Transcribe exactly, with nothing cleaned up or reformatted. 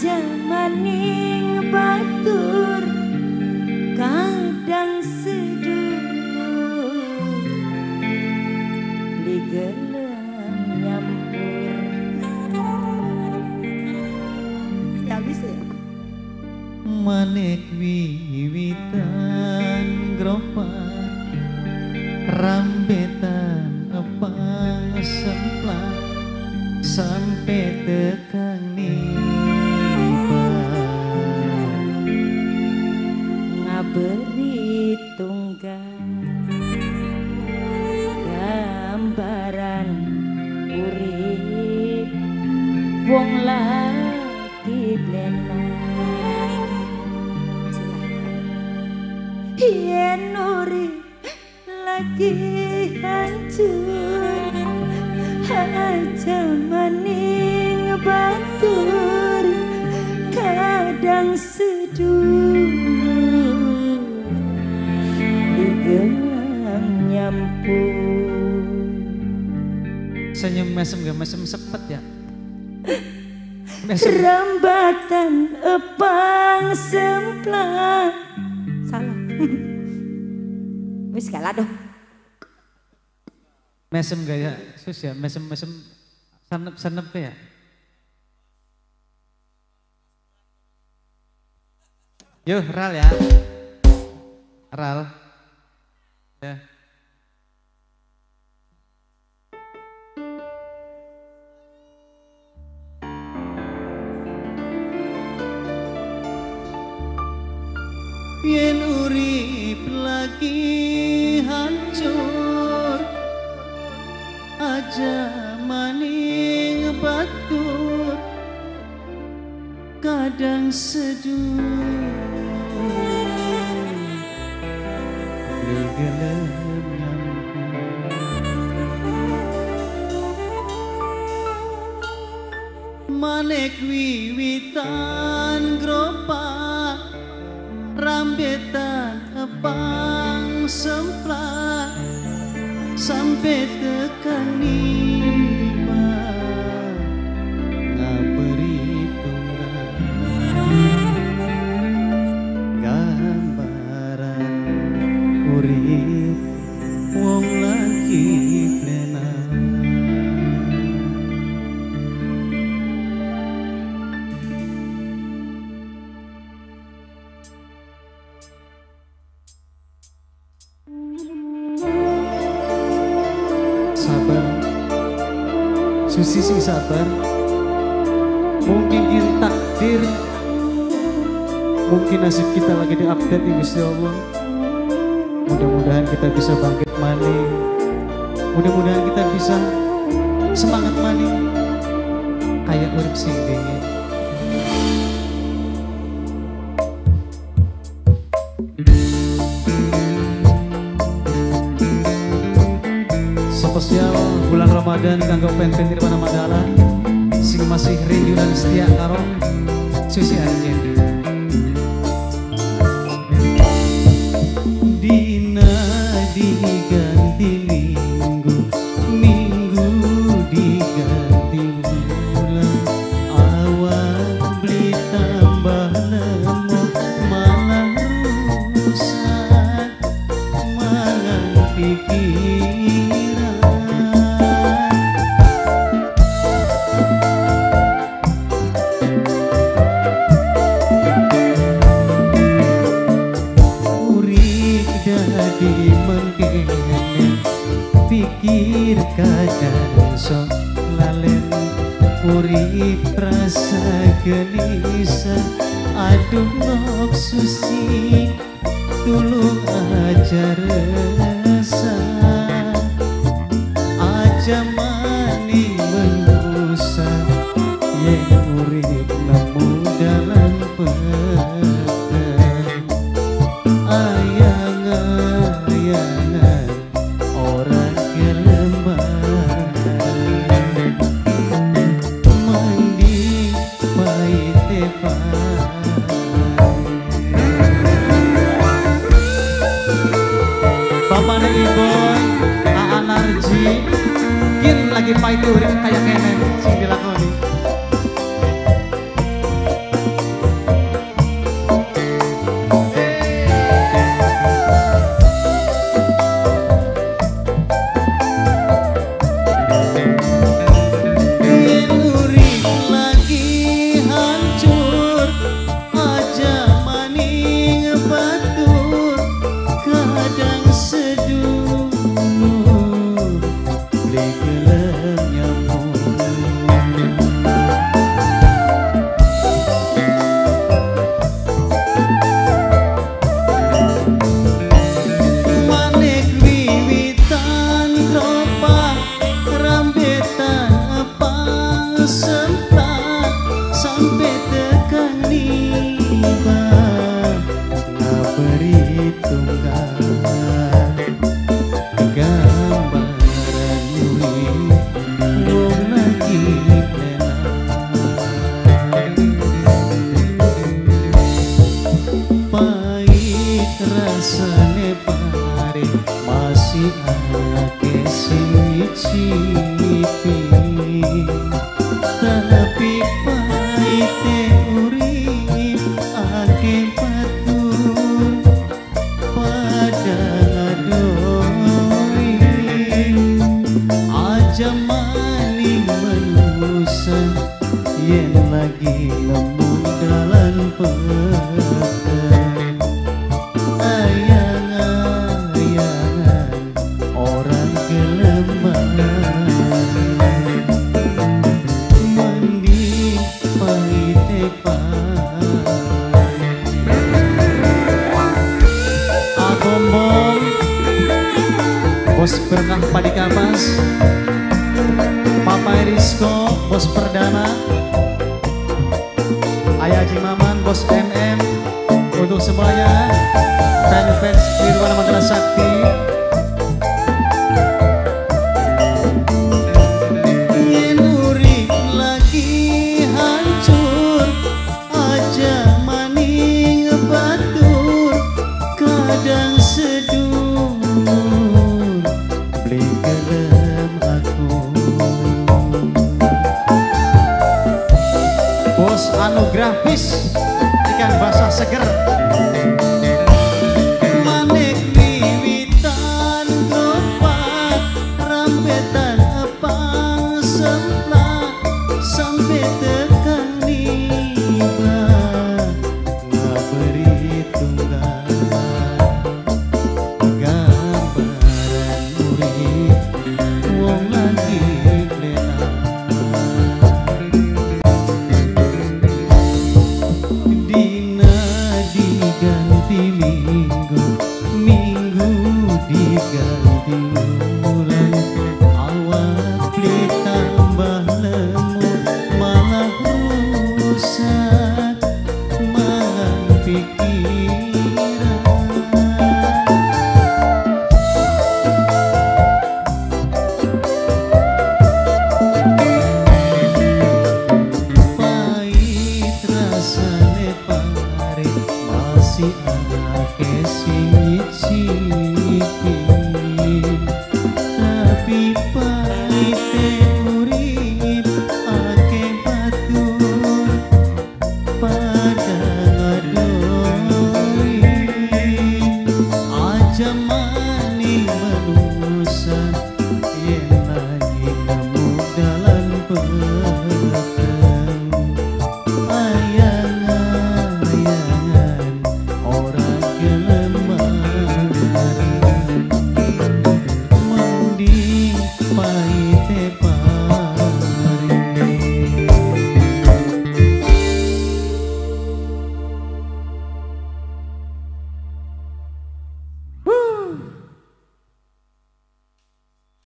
aja maning batur kadang sedulur li gelem nyampur. Ya bisa ya. Manik wiwitan gropak rambetan apa semplat sampai tekan nipa ngaberi tunggal gambaran urip wong lagi blenang yen urip lagi hancur aja maning batur kadang sedulur di gelam nyampur. senyum mesem gak mesem sepet ya mesem. Rambatan epang semplat salah wis kalah doh. Mesem gaya sus ya, mesem-mesem sanep-sanep ya. Yo, Ral ya. Ral. Ya. Yen urip lagi hancur aja maning batur kadang seduh di gelem manek wiwitan gropak rambetan abang semplat sampai tekan nipa ngaberi tunggal gambaran urip wong lagi blenang. Sabar, Susi sing sabar. Mungkin ini takdir, mungkin nasib kita lagi diupdate ya Gusti Allah. Mudah-mudahan kita bisa bangkit maning. Mudah-mudahan kita bisa semangat maning kayak urip sing dingin. Spesial bulan Ramadan kanggo pen-pen Nirwana Madala sing masih rindu dan setia karo Susi Arjen. Dina diganti minggu, minggu diganti bulan, awan beli tambah lemot malah rusak mangan pikiran. Jadi menggene pikir kadang sok lalen urip rasa gelisah aduh nok Susi tulung aja resah aja maning menyusah yen urip nemu dalam pedan ayang-ayangan orang kelembaran mandi pahit tepan Bapak dan Ibu tapi paite urip ake batur pada ngadoi aja maning manusia yen lagi nemu dalan peteng ayang-ayangan orang kelemahan mending paite pai agombong bos berkah padi kapas Papa Rizko bos perdana Ayah Haji Maman bos M M untuk semuanya fans-fans Nirwana Manggala Sakti. Ngenuri lagi hancur aja maning batur kadang sedur beli gelem aku bos anugerah bis ikan basah seger manik wiwitan gopak rampetan epang semplak sampai tekan niba ngaberi tunggal gambaran urip wong lagi klena dina diganti minggu minggu diganti bulan awak beli tambah lemut malah rusak mangan pikiran pahit rasane pare masih ake sing nyicipi tapi paite urip ake batur pada ngadoi aja maning manusia yen lagi nemu dalan peteng ayang-ayangan orang kelemahan mending paite pai